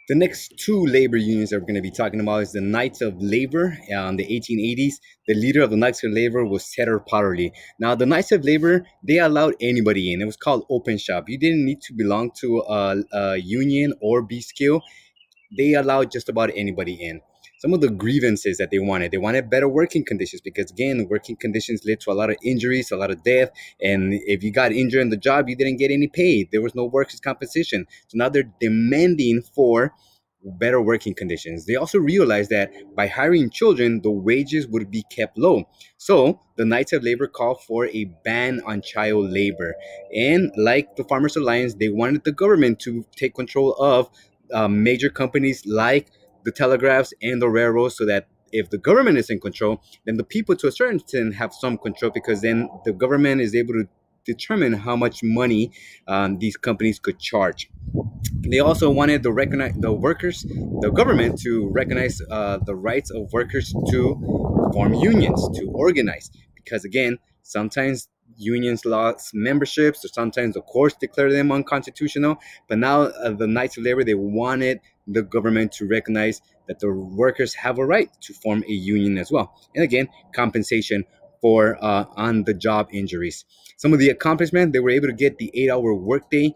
The next two labor unions that we're going to be talking about is the Knights of Labor in the 1880s. The leader of the Knights of Labor was Cedar Potterly. Now, the Knights of Labor, they allowed anybody in. It was called open shop. You didn't need to belong to a union or be skilled. They allowed just about anybody in. Some of the grievances that they wanted better working conditions because, again, working conditions led to a lot of injuries, a lot of death. And if you got injured in the job, you didn't get any pay. There was no workers' compensation. So now they're demanding for better working conditions. They also realized that by hiring children, the wages would be kept low. So the Knights of Labor called for a ban on child labor. And like the Farmers Alliance, they wanted the government to take control of major companies like the telegraphs and the railroads so that if the government is in control, then the people to a certain extent have some control because then the government is able to determine how much money these companies could charge. They also wanted to recognize the workers, the government to recognize the rights of workers to form unions, to organize. Because again, sometimes unions lost memberships, or sometimes the courts declare them unconstitutional. But now the Knights of Labor, they wanted the government to recognize that the workers have a right to form a union as well. And again, compensation for on-the-job injuries. Some of the accomplishments, they were able to get the 8-hour workday.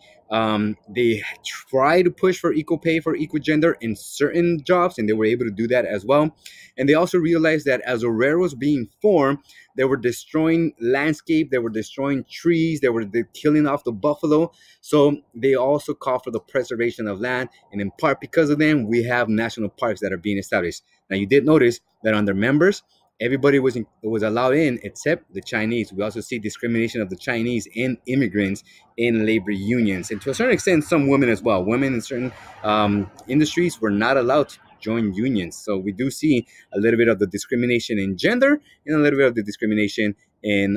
They try to push for equal pay for equal gender in certain jobs, and they were able to do that as well. And they also realized that as the railroads being formed, they were destroying landscape, they were destroying trees, they were killing off the buffalo. So they also called for the preservation of land, and in part because of them, we have national parks that are being established. Now, you did notice that on their members, everybody was allowed in except the Chinese. We also see discrimination of the Chinese and immigrants in labor unions, and to a certain extent, some women as well. Women in certain industries were not allowed to join unions. So we do see a little bit of the discrimination in gender and a little bit of the discrimination in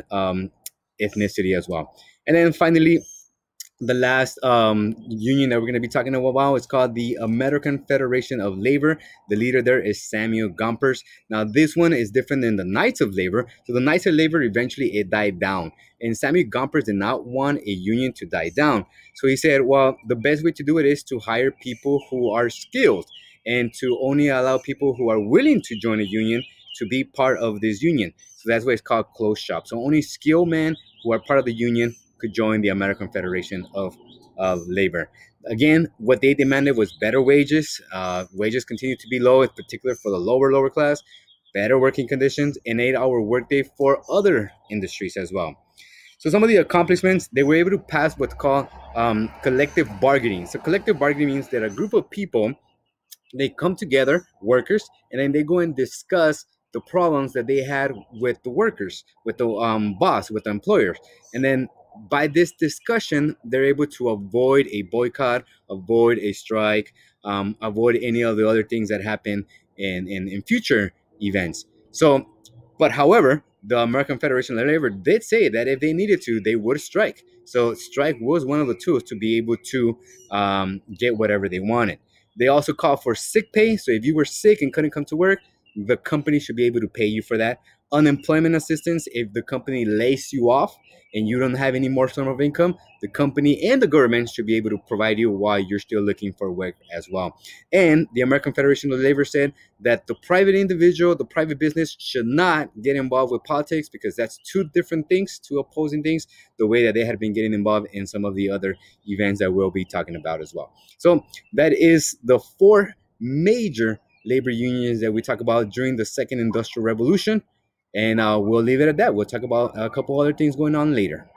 ethnicity as well. And then finally, the last union that we're going to be talking about is called the American Federation of Labor. The leader there is Samuel Gompers. Now, this one is different than the Knights of Labor. So the Knights of Labor, eventually it died down. And Samuel Gompers did not want a union to die down. So he said, well, the best way to do it is to hire people who are skilled and to only allow people who are willing to join a union to be part of this union. So that's why it's called closed shop. So only skilled men who are part of the union could join the American Federation of Labor. Again, what they demanded was better wages. Wages continue to be low, in particular for the lower class, better working conditions, an 8-hour workday for other industries as well. So some of the accomplishments, they were able to pass what's called collective bargaining. So collective bargaining means that a group of people, they come together, workers, and then they go and discuss the problems that they had with the workers, with the boss, with the employers. And then by this discussion, they're able to avoid a boycott, avoid a strike, avoid any of the other things that happen in future events. So, but however, the American Federation of Labor did say that if they needed to, they would strike. So strike was one of the tools to be able to get whatever they wanted. They also call for sick pay. So if you were sick and couldn't come to work, the company should be able to pay you for that. Unemployment assistance, if the company lays you off and you don't have any more sum of income, the company and the government should be able to provide you while you're still looking for work as well. And the American Federation of Labor said that the private individual, the private business should not get involved with politics because that's two different things, two opposing things, the way that they had been getting involved in some of the other events that we'll be talking about as well. So that is the four major labor unions that we talk about during the Second Industrial Revolution. And we'll leave it at that. We'll talk about a couple other things going on later.